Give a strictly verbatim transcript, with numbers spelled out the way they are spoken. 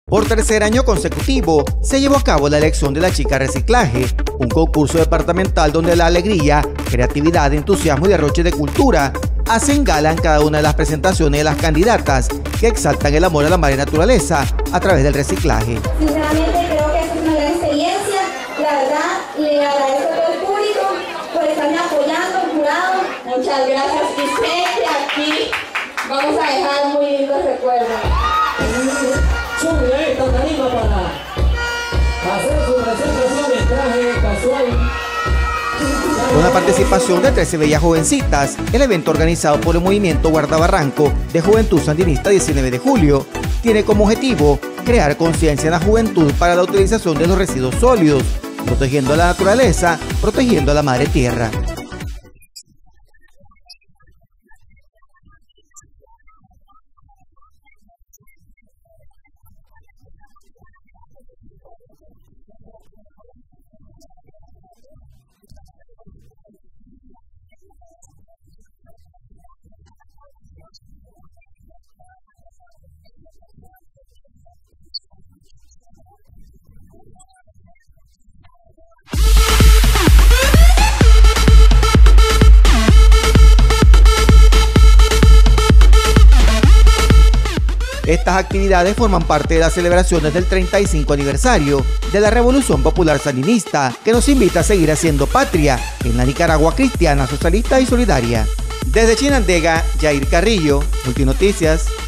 Por tercer año consecutivo, se llevó a cabo la elección de la chica reciclaje, un concurso departamental donde la alegría, creatividad, entusiasmo y derroche de cultura hacen gala en cada una de las presentaciones de las candidatas que exaltan el amor a la madre naturaleza a través del reciclaje. Sinceramente creo que es una gran experiencia, la verdad le agradezco a todo el público por estarme apoyando, jurado. Muchas gracias y sé que aquí vamos a dejar muy lindos recuerdos. Sube a esta tarima para hacer su presentación en traje casual. Con la participación de trece bellas jovencitas, el evento organizado por el movimiento Guardabarranco de Juventud Sandinista diecinueve de julio tiene como objetivo crear conciencia en la juventud para la utilización de los residuos sólidos, protegiendo a la naturaleza, protegiendo a la madre tierra. Estas actividades forman parte de las celebraciones del treinta y cinco aniversario de la Revolución Popular Sandinista, que nos invita a seguir haciendo patria en la Nicaragua cristiana, socialista y solidaria. Desde Chinandega, Jair Carrillo, Multinoticias.